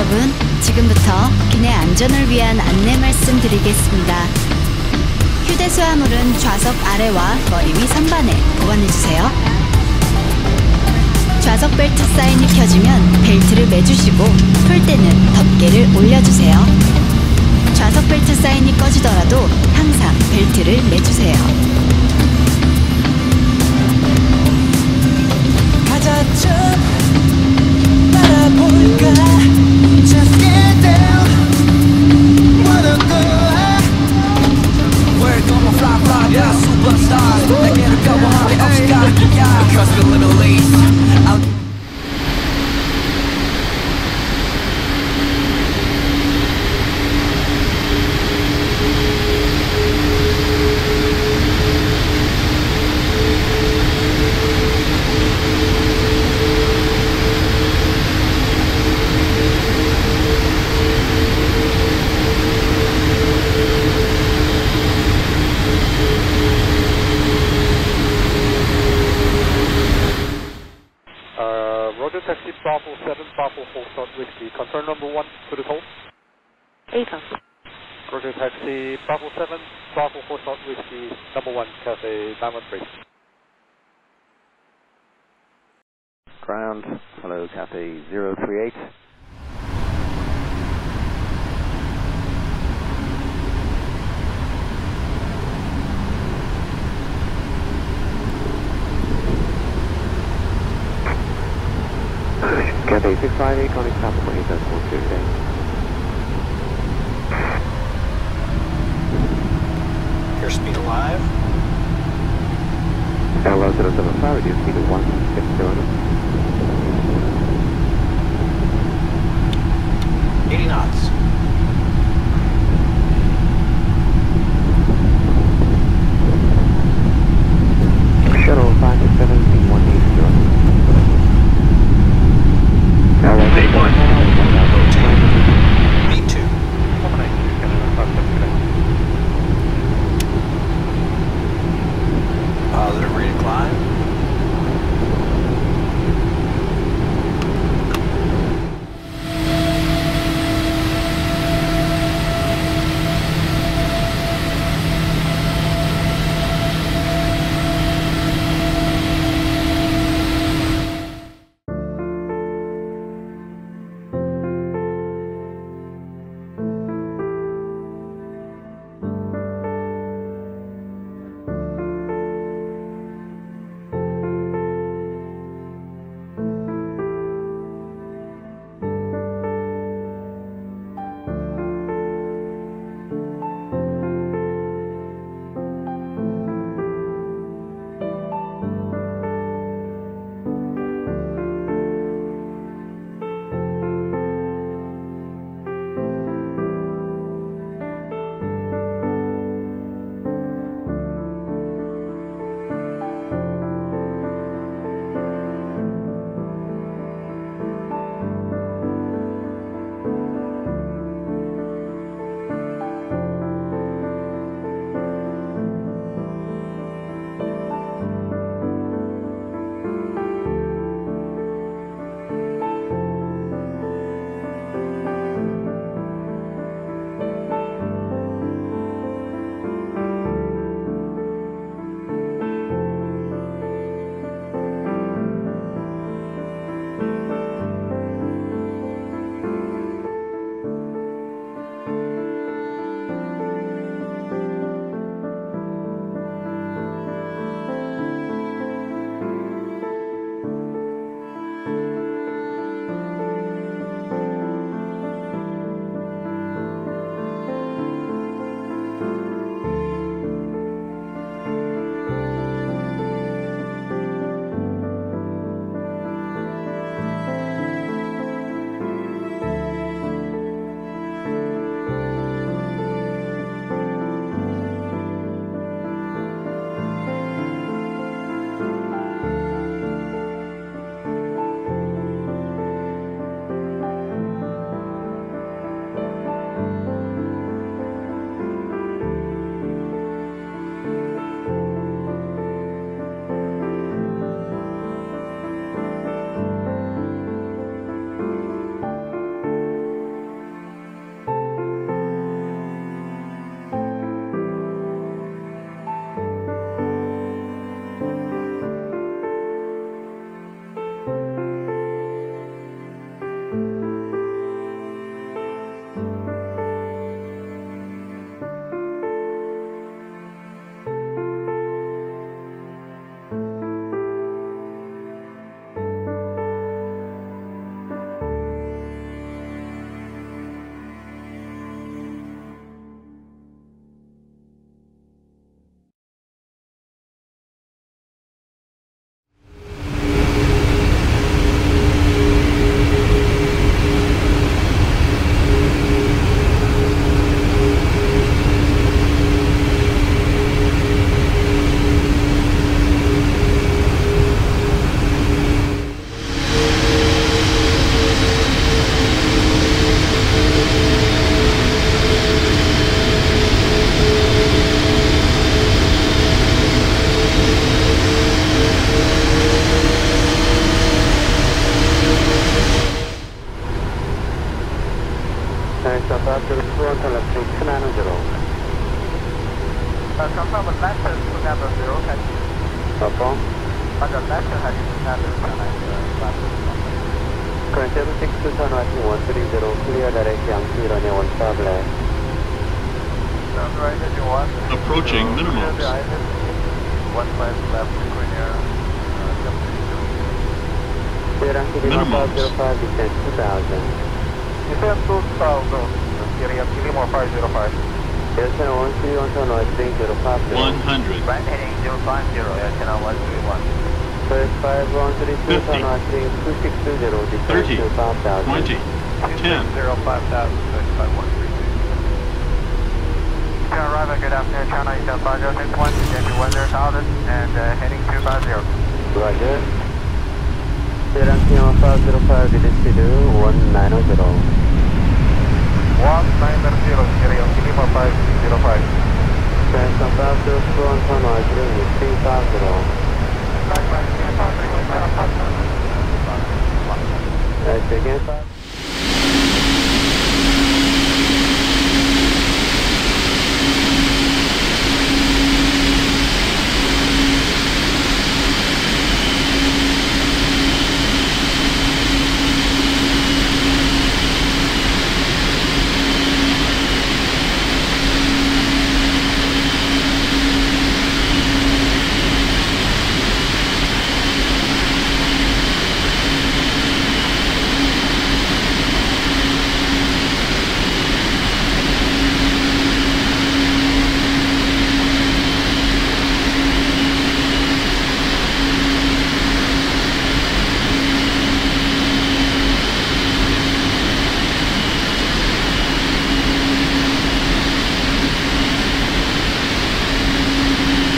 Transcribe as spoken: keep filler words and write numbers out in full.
여러분, 지금부터 기내 안전을 위한 안내 말씀드리겠습니다. 휴대 수화물은 좌석 아래와 머리 위 선반에 보관해주세요. 좌석 벨트 사인이 켜지면 벨트를 매주시고 풀 때는 덮개를 올려주세요. 좌석 벨트 사인이 꺼지더라도 항상 벨트를 매주세요. 가자 좀 바라볼까. Just get down. Wanna go high. We're gonna fly, fly, yeah, superstars. 내게로 가보하게 없이 가기야. Because we're limitless. I'll Roger, taxi Bravo seven, Bravo four Short Whiskey. Concern number one to the toll. Ava. Roger, taxi Bravo seven, Bravo four Short Whiskey, number one, Cafe Diamond three. Ground, hello, Cafe zero three eight. Cafe six five eight, calling stop for eight decimal two today. Airspeed alive. Hello, zero seven five, reduce speed to one six zero. eighty knots. Shuttle five six seven, speed one eight zero. V one. V two. Positive rate of climb. Uh, confirm with left to number zero, heading. Affirm. Under left heading to number China, left. Current seven six two turn right one three zero, clear direct Yankee runway one five left. Turn right heading one. Approaching minimums. One five left, clear. Clear Yankee Lima five zero five, descent two thousand. Descent two thousand, Yankee Lima five zero five. Delta one three one turn right three zero five zero. one hundred. Right heading zero five zero, Delta one three one. First five one three two turn right three two six two zero, descent thirty. to five thousand. twenty. ten. Zero five thousand, thirty-five one three two. Turn right, good afternoon, China Eastern five zero six one, descent to one zero thousand, and uh, heading two five zero. Roger. Clear Yankee Lima five zero five, village speed one nine zero. one nine zero, Yankee Lima five zero five. Transfer five zero two on turn right three five zero. Right, again, five